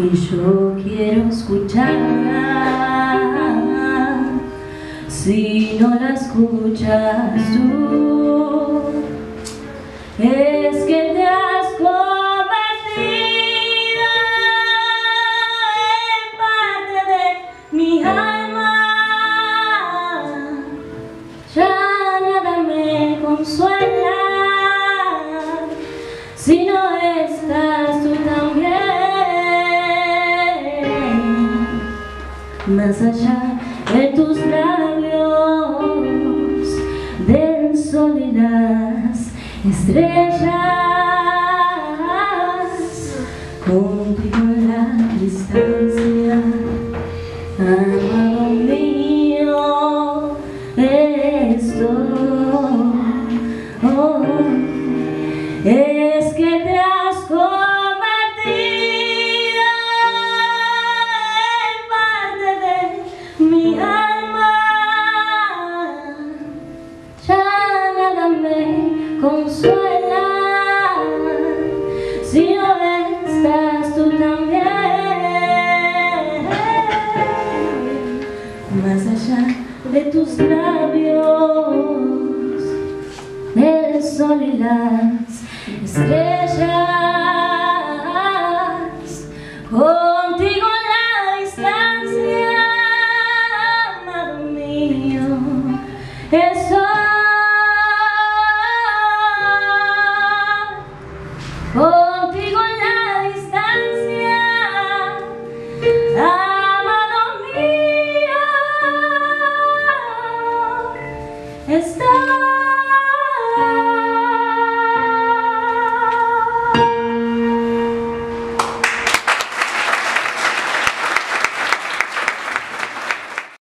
y yo quiero escucharla. Si no la escuchas tú, es que te has convertido en parte de mi alma. Ya nada me consuela si no estás tú también. Más allá de tus labios, del sol y las estrellas, contigo en la distancia, amado mío, es que te has convertido en parte de mi alma. Ya nada me consuela si no estás tú también. Más allá de tus labios, del sol y las estrellas, contigo en la distancia, amado mío, contigo en la distancia, amado mío, estoy.